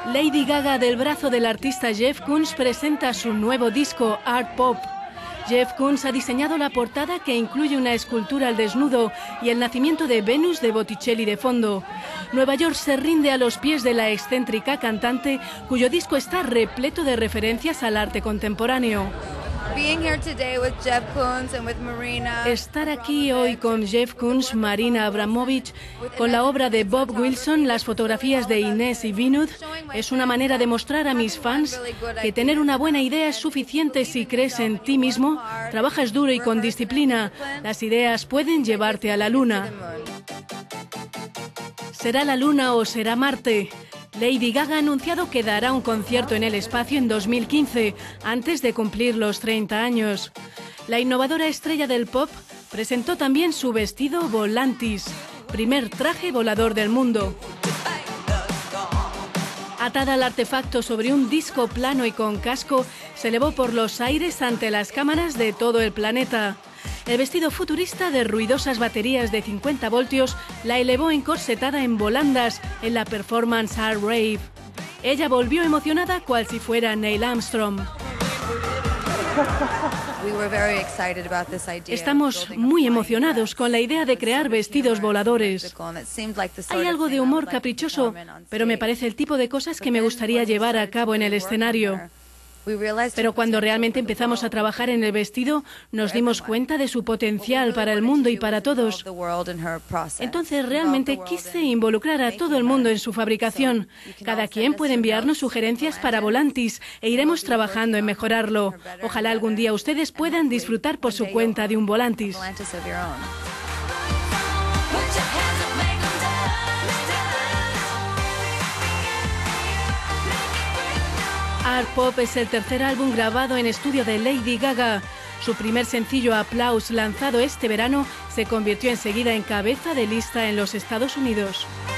Lady Gaga, del brazo del artista Jeff Koons, presenta su nuevo disco Art Pop. Jeff Koons ha diseñado la portada, que incluye una escultura al desnudo y el nacimiento de Venus de Botticelli de fondo. Nueva York se rinde a los pies de la excéntrica cantante, cuyo disco está repleto de referencias al arte contemporáneo. Estar aquí hoy con Jeff Koons, Marina Abramovic, con la obra de Bob Wilson, las fotografías de Inés y Vinud, es una manera de mostrar a mis fans que tener una buena idea es suficiente si crees en ti mismo, trabajas duro y con disciplina. Las ideas pueden llevarte a la luna. ¿Será la luna o será Marte? Lady Gaga ha anunciado que dará un concierto en el espacio en 2015, antes de cumplir los 30 años. La innovadora estrella del pop presentó también su vestido Volantis, primer traje volador del mundo. Atada al artefacto sobre un disco plano y con casco, se elevó por los aires ante las cámaras de todo el planeta. El vestido futurista de ruidosas baterías de 50 voltios la elevó encorsetada en volandas en la performance Art Rave. Ella volvió emocionada cual si fuera Neil Armstrong. Estamos muy emocionados con la idea de crear vestidos voladores. Hay algo de humor caprichoso, pero me parece el tipo de cosas que me gustaría llevar a cabo en el escenario. Pero cuando realmente empezamos a trabajar en el vestido, nos dimos cuenta de su potencial para el mundo y para todos. Entonces realmente quise involucrar a todo el mundo en su fabricación. Cada quien puede enviarnos sugerencias para Volantis e iremos trabajando en mejorarlo. Ojalá algún día ustedes puedan disfrutar por su cuenta de un Volantis. Art Pop es el tercer álbum grabado en estudio de Lady Gaga. Su primer sencillo, Applause, lanzado este verano, se convirtió enseguida en cabeza de lista en los Estados Unidos.